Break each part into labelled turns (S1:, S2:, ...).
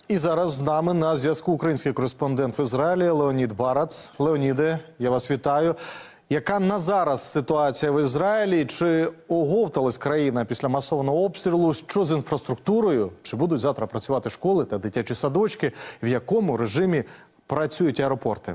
S1: І зараз з нами на зв'язку український кореспондент в Ізраїлі Леонід Барац. Леоніде, я вас вітаю. Яка на зараз ситуація в Ізраїлі? Чи оговталась країна після масованого обстрілу? Що з інфраструктурою? Чи будуть завтра працювати школи та дитячі садочки? В якому режимі працюють аеропорти?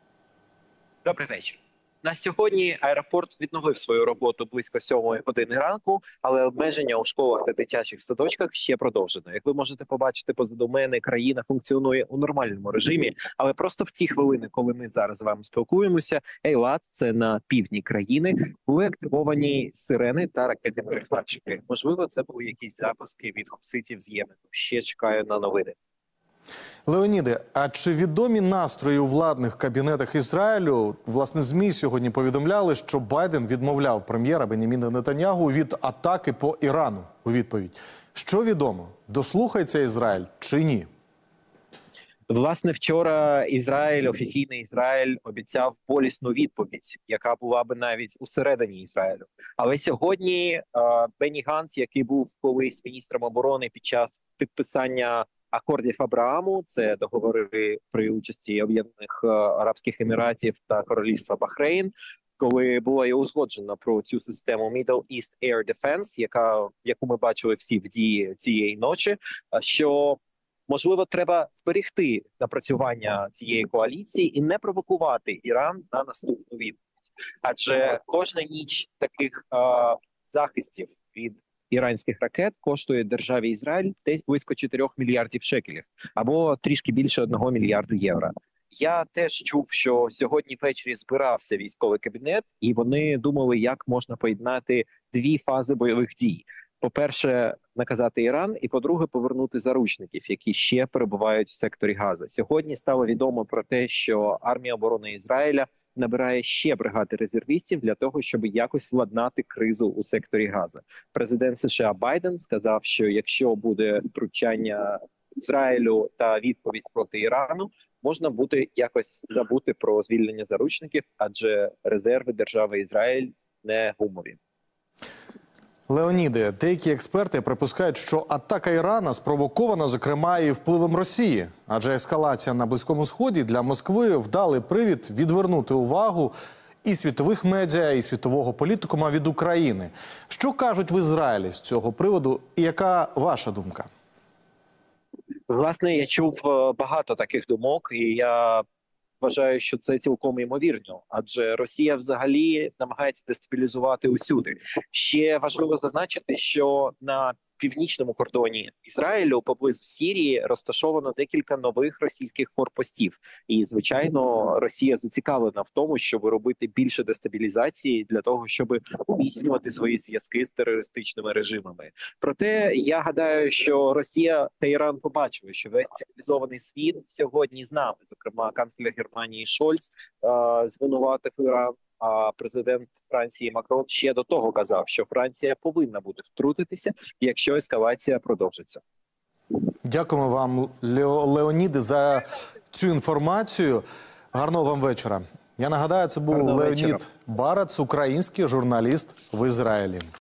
S2: Добрий вечір. На сьогодні аеропорт відновив свою роботу близько 7 години ранку, але обмеження у школах та дитячих садочках ще продовжено. Як ви можете побачити позаду мене, країна функціонує у нормальному режимі, але просто в ті хвилини, коли ми зараз з вами спілкуємося, Ейлат, це на півдні країни, були активовані сирени та ракети-перехватчики. Можливо, це були якісь запуски від хуситів з Ємену. Ще чекаю на новини.
S1: Леоніде, а чи відомі настрої у владних кабінетах Ізраїлю? Власне, ЗМІ сьогодні повідомляли, що Байден відмовляв прем'єра Бенjamіна Нетаньягу від атаки по Ірану у відповідь. Що відомо? Дослухається Ізраїль чи ні?
S2: Власне, вчора офіційний Ізраїль обіцяв болісну відповідь, яка була би навіть усередині Ізраїлю. Але сьогодні Бенні Ганц, який був колись міністром оборони під час підписання акордів Абрааму, це договори при участі Об'єднаних Арабських Еміратів та Королівства Бахрейн, коли було і узгоджено про цю систему Middle East Air Defense, яку ми бачили всі в дії цієї ночі, що можливо, треба зберегти напрацювання цієї коаліції і не провокувати Іран на наступну відповідь. Адже кожна ніч таких захистів від іранських ракет коштує державі Ізраїль десь близько 4 мільярдів шекелів, або трішки більше 1 мільярду євро. Я теж чув, що сьогодні ввечері збирався військовий кабінет, і вони думали, як можна поєднати дві фази бойових дій. По-перше, наказати Іран, і по-друге, повернути заручників, які ще перебувають в секторі Газа. Сьогодні стало відомо про те, що армія оборони Ізраїля набирає ще бригади резервістів для того, щоб якось владнати кризу у секторі Газа. Президент США Байден сказав, що якщо буде втручання Ізраїлю та відповідь проти Ірану, можна буде якось забути про звільнення заручників, адже резерви держави Ізраїль не гумові.
S1: Леоніде, деякі експерти припускають, що атака Ірана спровокована, зокрема, і впливом Росії. Адже ескалація на Близькому Сході для Москви вдалий привід відвернути увагу і світових медіа, і світового політикума від України. Що кажуть в Ізраїлі з цього приводу і яка ваша думка?
S2: Власне, я чув багато таких думок, і я вважаю, що це цілком ймовірно, адже Росія взагалі намагається дестабілізувати усюди. Ще важливо зазначити, що на північному кордоні Ізраїлю поблизу Сирії розташовано декілька нових російських форпостів. І, звичайно, Росія зацікавлена в тому, щоб робити більше дестабілізації для того, щоб уміцнювати свої зв'язки з терористичними режимами. Проте, я гадаю, що Росія та Іран побачили, що весь цивілізований світ сьогодні з нами. Зокрема, канцлер Германії Шольц звинуватив Іран. А президент Франції Макрон ще до того казав, що Франція повинна буде втрутитися, якщо ескалація продовжиться.
S1: Дякуємо вам, Леоніде, за цю інформацію. Гарного вам вечора. Я нагадаю, це був Леонід Барац, український журналіст в Ізраїлі.